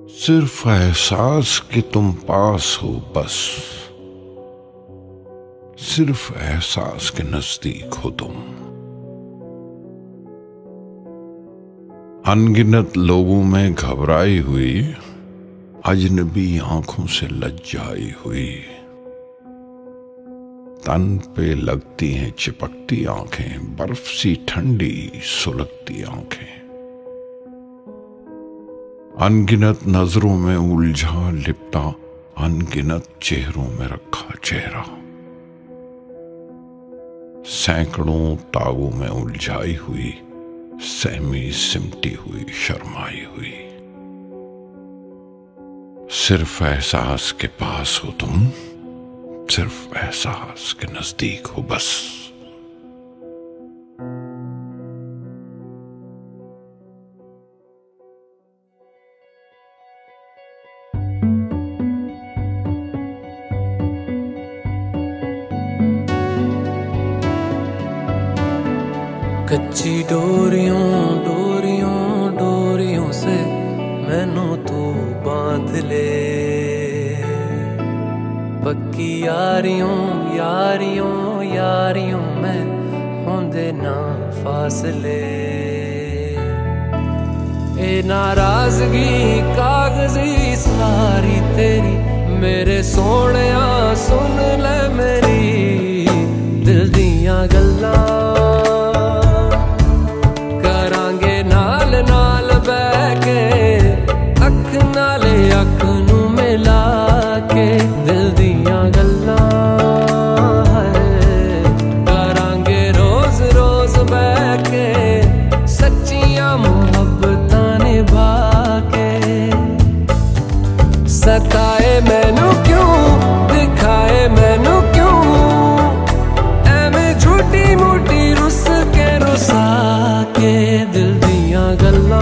सिर्फ एहसास कि तुम पास हो बस, सिर्फ एहसास के नजदीक हो तुम। अनगिनत लोगों में घबराई हुई, अजनबी आंखों से लज्जाई हुई, तन पे लगती हैं चिपकती आंखें, बर्फ सी ठंडी सुलगती आंखें। अनगिनत नजरों में उलझा लिपटा, अनगिनत चेहरों में रखा चेहरा, सैकड़ों तागों में उलझाई हुई, सहमी सिमटी हुई, शर्माई हुई। सिर्फ एहसास के पास हो तुम, सिर्फ एहसास के नजदीक हो बस। कच्ची डोरियों डोरियों डोरियों से मैनू तू बांध ले, पक्की यारियों यारियों यारियों में होंदे ना फासले। ए नाराजगी कागजी सारी तेरी, मेरे सोहणिया सुन ले मेरी दिल दियां गल्लां। अख नू मिला के दिल दियां गल्लां करांगे रोज रोज बह के, सच्चियां मुहब्बतां निभा के। सताए मैनू क्यों, दिखाए मैनू क्यों, एवें झूठी मूठी रुस के रुसा के दिल दियां गल्लां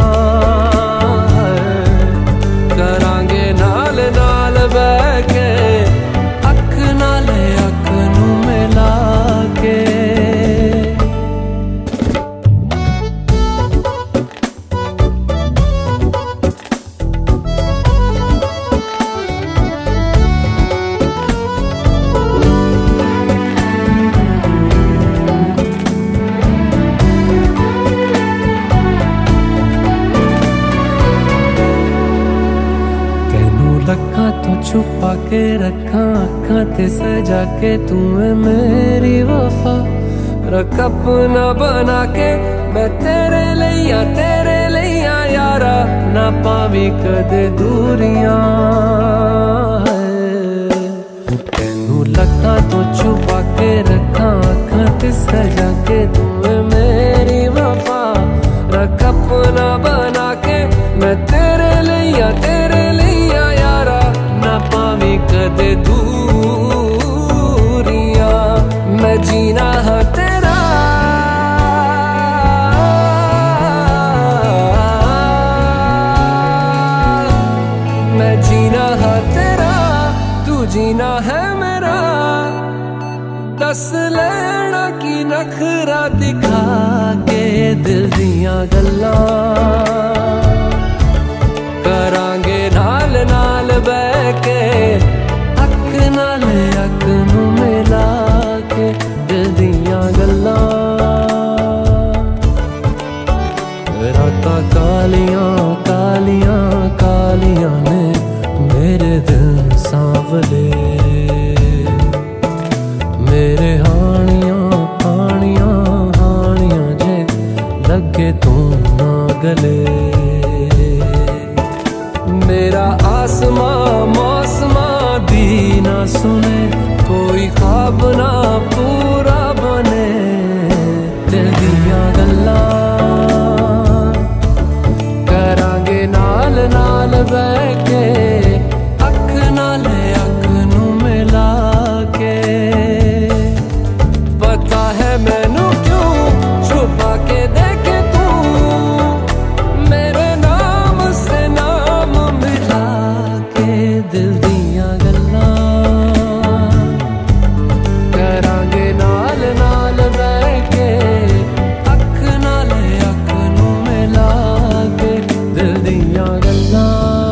छुपा के रखा अखा ते सजा के, तू है मेरी वफा। रख अपना बना के मैं तेरे लिया यारा, ना पावी कदे दूरियां। तेनू लखा तो छुपा के रखा अखा ते सजा के, तू है मेरी वफा। रख अपना बना के मैं तेरे लिया यारा, ना पावी कदे दूरियां। मैं जीना है तेरा, मैं जीना है तेरा, तू जीना है मेरा। दस लेना की नखरा दिखा के दिल दियां गल्लां करांगे नाल नाल बह के, अख नाल अख नू मिला के दिल दियां गल्लां। रातां कालियां कालियां कालियां ने मेरे दिल सांवले, मेरे हानियां हानियां हानियां जे लगे तू ना गले। मेरा आसमां मौसमां दी ना सुने, कोई ख्वाब ना पूरा बने। दिल दियां गल्लां करांगे नाल नाल बह के, अख नाल अख नू मिला के। पता है मैनू क्यों छुपा के देखे तू, मेरे नाम से नाम मिला के दिल दियां गल्लां करांगे नाल नाल बह के, अख नाल अख नू मिला के दिल दियां गल्लां।